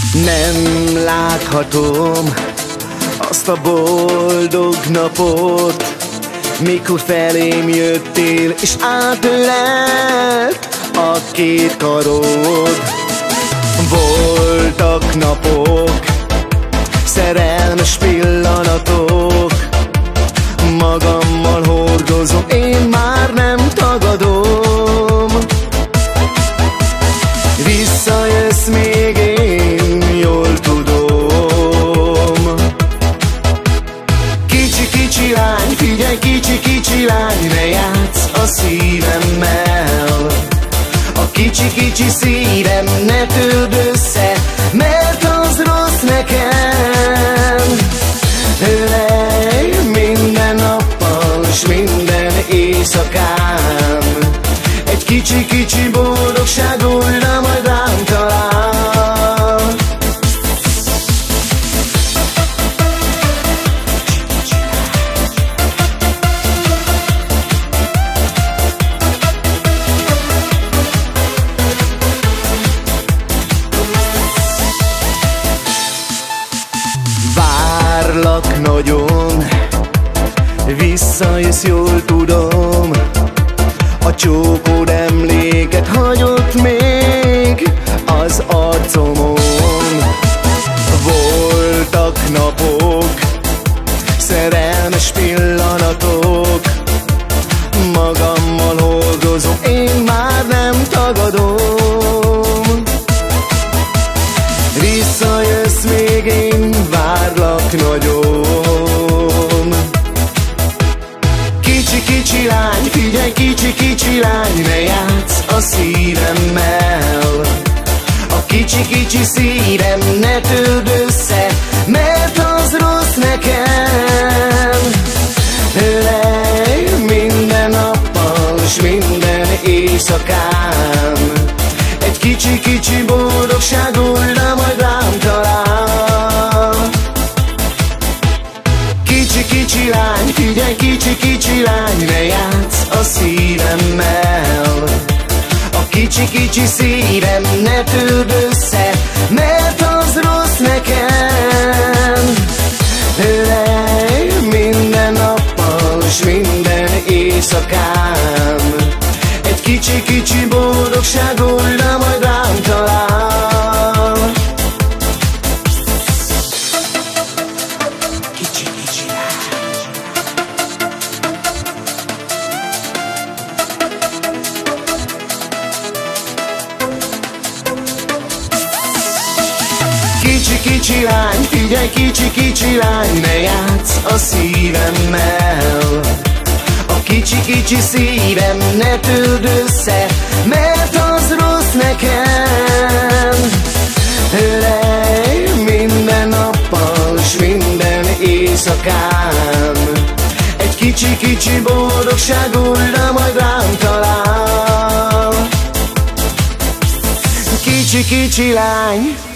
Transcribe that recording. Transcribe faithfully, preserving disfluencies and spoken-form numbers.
Nem láthatom azt a boldog napot, mikor felém jöttél, és átölelt a két karod. Voltak napok, szerelmes pillanatok, magammal hordozom, én már nem tagadom. Visszajössz még, én jól tudom. Kicsi-kicsi lány, figyelj, kicsi-kicsi lány, ne játsz a szívemmel. A kicsi-kicsi szívem ne törd össze, mert az rossz nekem. Ölej minden nappal, s minden éjszakán, egy kicsi-kicsi boldogság újra majd rám talál. Várlak nagyon, visszajössz, jól tudom. A csókod emléket hagyott még az arcomon. Voltak napok, szerelmes pillanatok, magammal hordozom, én már nem tagadom. Visszajössz még, én várlak nagyon. Kicsi-kicsi lány, figyelj, kicsi-kicsi lány, ne játsz a szívemmel. A kicsi-kicsi szívem ne törd össze, mert az rossz nekem. Ölej minden nappal, s minden éjszakán, egy kicsi-kicsi boldogság újra majd rám talál. Kicsi-kicsi lány, figyelj, kicsi-kicsi lány, ne játsz a szívemmel. A kicsi-kicsi szívem ne törd össze, mert az rossz nekem. Ölej minden nappal, s minden éjszakán, egy kicsi-kicsi boldogság újra majd rám talál. Kicsi-kicsi lány. Kicsi-kicsi lány, figyelj, kicsi-kicsi lány, ne játsz a szívemmel. A kicsi-kicsi szívem ne törd össze, mert az rossz nekem. Ölej minden nappal, s minden éjszakán, egy kicsi-kicsi boldogság újra majd rám talál. Kicsi-kicsi lány.